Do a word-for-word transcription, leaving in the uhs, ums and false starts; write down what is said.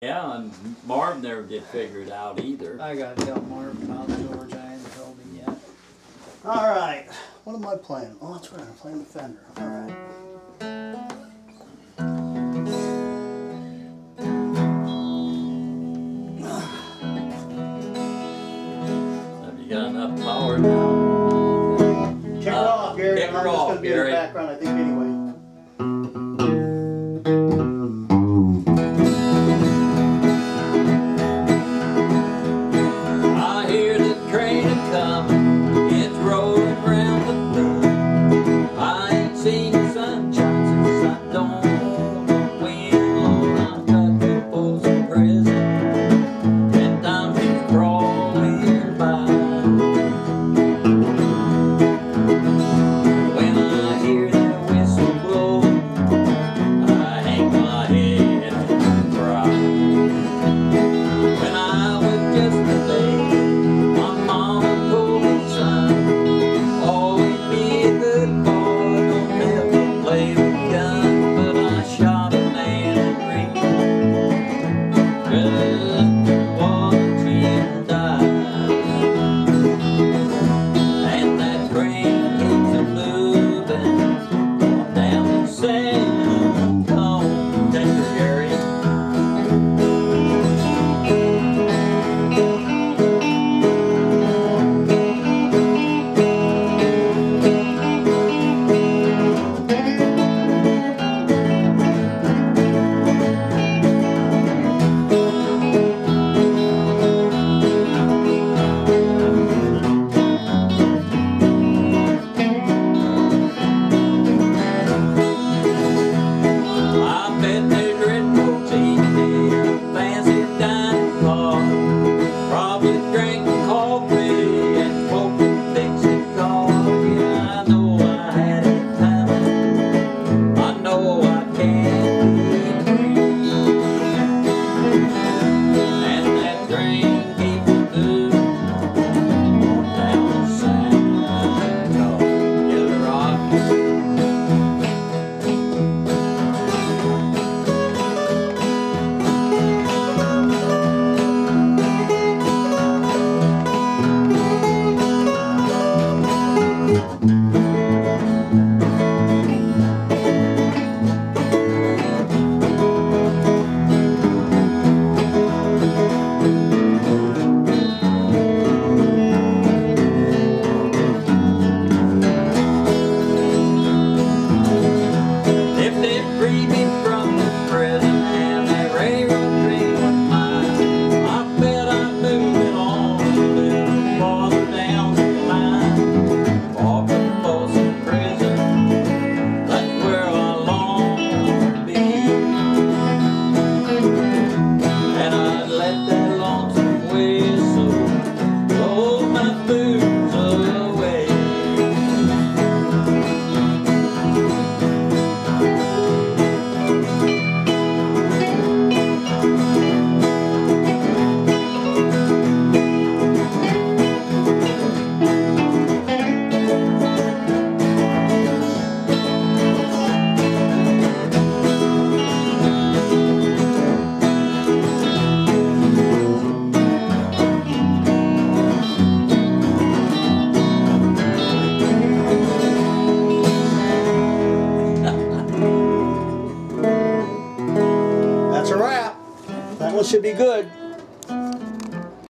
Yeah, and Marv never did figure it out either. I got to tell Marv about George. I haven't told him yet. All right. What am I playing? Oh, that's right. I'm playing the Fender. All right. Have you got enough power now? Kick her Uh, off, Gary. kick her I'm just off, going to be in Gary. the background, I think, anyway. I hear the train a-comin', it's rolling round the bend. I ain't seen the sunshine since I don't know when. Lord, I'm cut to folsom prison, ten times she's crawling by. When I hear that whistle blow, I hang my head and cry. When I was just a baby, my mama told me, son, always be a good boy, don't ever play with guns. But I shot a man and reached just to watch him die. And that train keeps a moving on down the San Antonio, Texas area. I bet there's red folks eating in a fancy dining car, probably drinking coffee and smoking Dixie cars. Yeah, I know I had it coming, I know I can't be free. And that train keeps moving on down the San Antonio. Get a rock. If they free me from this prison and that railroad train was mine, I bet I'm moving on a little farther down the line. Far from Folsom Prison, that's where I long to be. And I'd let that lonesome whistle blow my blues away. That's a wrap. That one should be good.